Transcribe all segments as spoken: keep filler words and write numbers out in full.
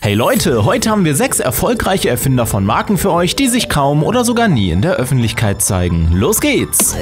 Hey Leute, heute haben wir sechs erfolgreiche Erfinder von Marken für euch, die sich kaum oder sogar nie in der Öffentlichkeit zeigen. Los geht's!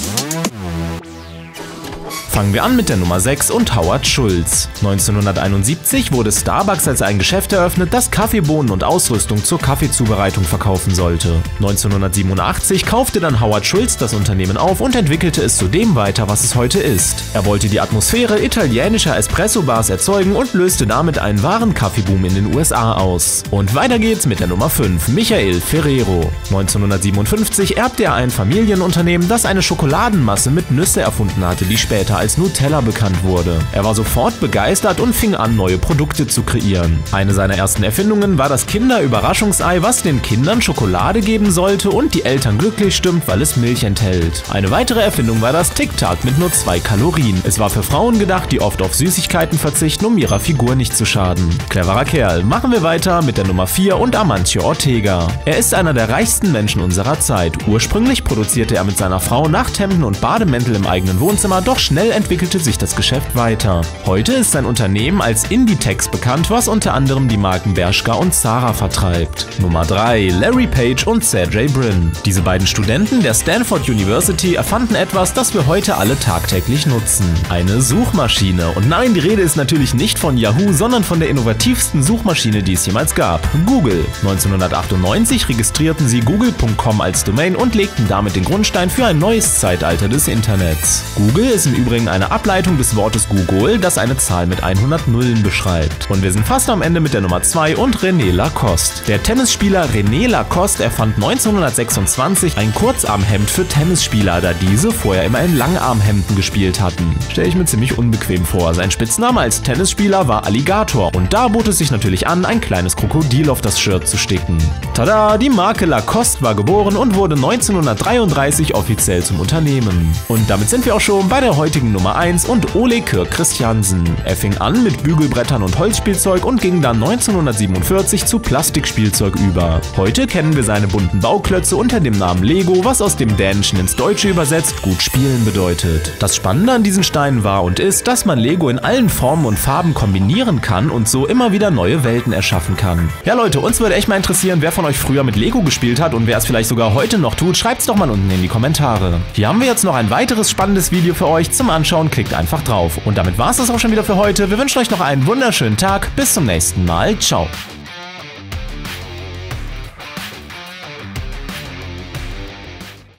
Fangen wir an mit der Nummer sechs und Howard Schulz. neunzehnhunderteinundsiebzig wurde Starbucks als ein Geschäft eröffnet, das Kaffeebohnen und Ausrüstung zur Kaffeezubereitung verkaufen sollte. neunzehnhundertsiebenundachtzig kaufte dann Howard Schulz das Unternehmen auf und entwickelte es zu dem weiter, was es heute ist. Er wollte die Atmosphäre italienischer Espresso-Bars erzeugen und löste damit einen wahren Kaffeeboom in den U S A aus. Und weiter geht's mit der Nummer fünf, Michael Ferrero. neunzehnhundertsiebenundfünfzig erbte er ein Familienunternehmen, das eine Schokoladenmasse mit Nüsse erfunden hatte, die später als Nutella bekannt wurde. Er war sofort begeistert und fing an, neue Produkte zu kreieren. Eine seiner ersten Erfindungen war das Kinder-Überraschungsei, was den Kindern Schokolade geben sollte und die Eltern glücklich stimmt, weil es Milch enthält. Eine weitere Erfindung war das Tic-Tac mit nur zwei Kalorien. Es war für Frauen gedacht, die oft auf Süßigkeiten verzichten, um ihrer Figur nicht zu schaden. Cleverer Kerl. Machen wir weiter mit der Nummer vier und Amancio Ortega. Er ist einer der reichsten Menschen unserer Zeit. Ursprünglich produzierte er mit seiner Frau Nachthemden und Bademäntel im eigenen Wohnzimmer, doch schnell entwickelte sich das Geschäft weiter. Heute ist sein Unternehmen als Inditex bekannt, was unter anderem die Marken Bershka und Zara vertreibt. Nummer drei. Larry Page und Sergey Brin. Diese beiden Studenten der Stanford University erfanden etwas, das wir heute alle tagtäglich nutzen. Eine Suchmaschine. Und nein, die Rede ist natürlich nicht von Yahoo, sondern von der innovativsten Suchmaschine, die es jemals gab. Google. neunzehnhundertachtundneunzig registrierten sie google punkt com als Domain und legten damit den Grundstein für ein neues Zeitalter des Internets. Google ist im Übrigen eine Ableitung des Wortes Gogol, das eine Zahl mit hundert Nullen beschreibt. Und wir sind fast am Ende mit der Nummer zwei und René Lacoste. Der Tennisspieler René Lacoste erfand neunzehnhundertsechsundzwanzig ein Kurzarmhemd für Tennisspieler, da diese vorher immer in Langarmhemden gespielt hatten. Stelle ich mir ziemlich unbequem vor. Sein Spitzname als Tennisspieler war Alligator und da bot es sich natürlich an, ein kleines Krokodil auf das Shirt zu sticken. Tada! Die Marke Lacoste war geboren und wurde neunzehnhundertdreiunddreißig offiziell zum Unternehmen. Und damit sind wir auch schon bei der heutigen Nummer eins und Ole Kirk Christiansen. Er fing an mit Bügelbrettern und Holzspielzeug und ging dann neunzehnhundertsiebenundvierzig zu Plastikspielzeug über. Heute kennen wir seine bunten Bauklötze unter dem Namen Lego, was aus dem Dänischen ins Deutsche übersetzt gut spielen bedeutet. Das Spannende an diesen Steinen war und ist, dass man Lego in allen Formen und Farben kombinieren kann und so immer wieder neue Welten erschaffen kann. Ja Leute, uns würde echt mal interessieren, wer von euch früher mit Lego gespielt hat und wer es vielleicht sogar heute noch tut, schreibt's doch mal unten in die Kommentare. Hier haben wir jetzt noch ein weiteres spannendes Video für euch zum Anschauen, klickt einfach drauf. Und damit war es das auch schon wieder für heute. Wir wünschen euch noch einen wunderschönen Tag. Bis zum nächsten Mal. Ciao.